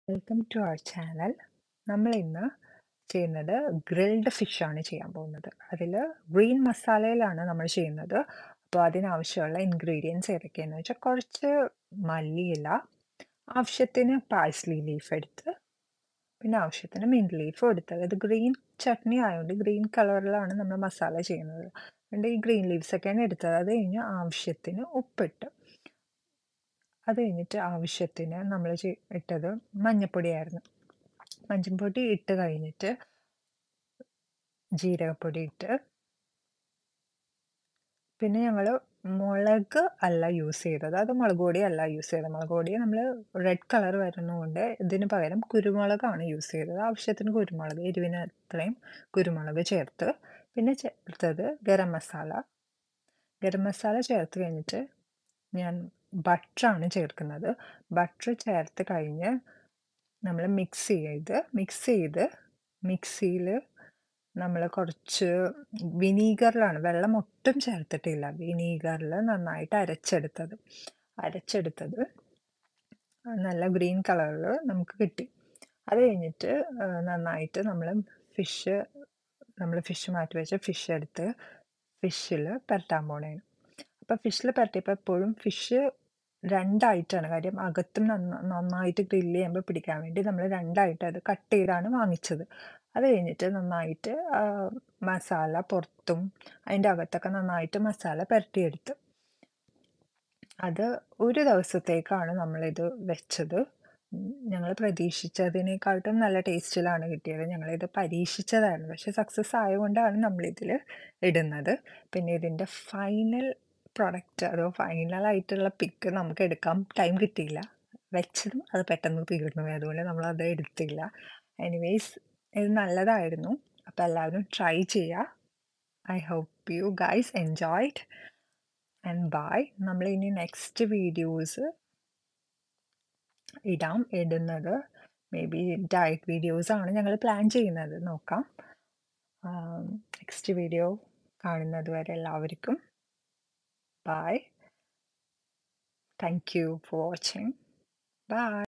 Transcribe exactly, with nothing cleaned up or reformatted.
Welcome to our channel. നമ്മൾ ഇന്ന് ചെയ്യുന്നത് ഗ്രിൽഡ് ഫിഷാണ് ചെയ്യാൻ പോകുന്നത്. അതിൽ ഗ്രീൻ മസാലയിലാണ് നമ്മൾ ചെയ്യുന്നത്. അപ്പോൾ അതിനാവശ്യമുള്ള ഇൻഗ്രീഡിയൻസ് ഏതൊക്കെയാണെന്ന് വെച്ചാൽ കുറച്ച് മല്ലിയില, ആവശ്യത്തിന് പാഴ്സ്ലി ലീഫ് എടുത്ത്, പിന്നെ ആവശ്യത്തിന് മിൻറ്റ് ലീഫ് എടുത്തത്. ഇത് ഗ്രീൻ ചട്നി ആയതുകൊണ്ട് ഗ്രീൻ കളറിലാണ് നമ്മൾ മസാല ചെയ്യുന്നത്. അതുകൊണ്ട് ഈ ഗ്രീൻ ലീവ്സൊക്കെയാണ് എടുത്തത്. അത് കഴിഞ്ഞ് ആവശ്യത്തിന് ഉപ്പിട്ട്, അത് കഴിഞ്ഞിട്ട് ആവശ്യത്തിന് നമ്മൾ ഇട്ടത് മഞ്ഞൾപ്പൊടിയായിരുന്നു. മഞ്ഞൾപ്പൊടി ഇട്ട് കഴിഞ്ഞിട്ട് ജീരകപ്പൊടി ഇട്ട്, പിന്നെ ഞങ്ങൾ മുളക് അല്ല യൂസ് ചെയ്തത്. അത് മുളക് പൊടി അല്ല യൂസ് ചെയ്തത്. മുളക് പൊടി നമ്മൾ റെഡ് കളർ വരുന്നതുകൊണ്ട് ഇതിന് പകരം കുരുമുളകാണ് യൂസ് ചെയ്തത്. ആവശ്യത്തിന് കുരുമുളക്, എരിവിന് അത്രയും കുരുമുളക് ചേർത്ത്, പിന്നെ ചേർത്തത് ഗരം മസാല. ഗരം മസാല ചേർത്ത് കഴിഞ്ഞിട്ട് ഞാൻ ബട്ടറാണ് ചേർക്കുന്നത്. ബട്ടർ ചേർത്ത് കഴിഞ്ഞ് നമ്മൾ മിക്സ് ചെയ്ത് മിക്സ് ചെയ്ത് മിക്സിയിൽ നമ്മൾ കുറച്ച് വിനീഗറിലാണ്, വെള്ളം ഒട്ടും ചേർത്തിട്ടില്ല, വിനീഗറിൽ നന്നായിട്ട് അരച്ചെടുത്തത് അരച്ചെടുത്തത് നല്ല ഗ്രീൻ കളറിൽ നമുക്ക് കിട്ടി. അത് കഴിഞ്ഞിട്ട് നന്നായിട്ട് നമ്മൾ ഫിഷ് നമ്മൾ ഫിഷ് മാറ്റി വെച്ച ഫിഷ് എടുത്ത് ഫിഷിൽ പുരട്ടാൻ പോണേന്. അപ്പോൾ ഫിഷിൽ പുരട്ടിയപ്പോൾ എപ്പോഴും ഫിഷ് രണ്ടായിട്ടാണ്, കാര്യം അകത്തും നന്ന നന്നായിട്ട് ഗ്രില്ല് ചെയ്യുമ്പോൾ പിടിക്കാൻ വേണ്ടി നമ്മൾ രണ്ടായിട്ട് അത് കട്ട് ചെയ്താണ് വാങ്ങിച്ചത്. അത് കഴിഞ്ഞിട്ട് നന്നായിട്ട് മസാല പുറത്തും അതിൻ്റെ അകത്തൊക്കെ നന്നായിട്ട് മസാല പുരട്ടിയെടുത്ത്, അത് ഒരു ദിവസത്തേക്കാണ് നമ്മളിത് വെച്ചത്. ഞങ്ങൾ പ്രതീക്ഷിച്ചതിനേക്കാട്ടും നല്ല ടേസ്റ്റിലാണ് കിട്ടിയത്. ഞങ്ങളിത് പരീക്ഷിച്ചതായിരുന്നു, പക്ഷേ സക്സസ് ആയതുകൊണ്ടാണ് നമ്മളിതിൽ ഇടുന്നത്. പിന്നെ ഇതിൻ്റെ ഫൈനൽ പ്രൊഡക്റ്റ്, അതോ ഫൈനലായിട്ടുള്ള പിക്ക് നമുക്ക് എടുക്കാൻ ടൈം കിട്ടിയില്ല. വെച്ചതും അത് പെട്ടെന്ന് തീർന്നു, അതുകൊണ്ട് നമ്മളത് എടുത്തില്ല. എനിവേയ്സ്, ഇത് നല്ലതായിരുന്നു. അപ്പോൾ എല്ലാവരും ട്രൈ ചെയ്യുക. I hope you guys enjoyed and bye. നമ്മൾ ഇനി നെക്സ്റ്റ് വീഡിയോസ് ഇടാം. ഇടുന്നത് മേ ബി ഡയറ്റ് വീഡിയോസാണ് ഞങ്ങൾ പ്ലാൻ ചെയ്യുന്നത്. നോക്കാം. നെക്സ്റ്റ് വീഡിയോ കാണുന്നത് വരെ എല്ലാവർക്കും bye. Thank you for watching. Bye.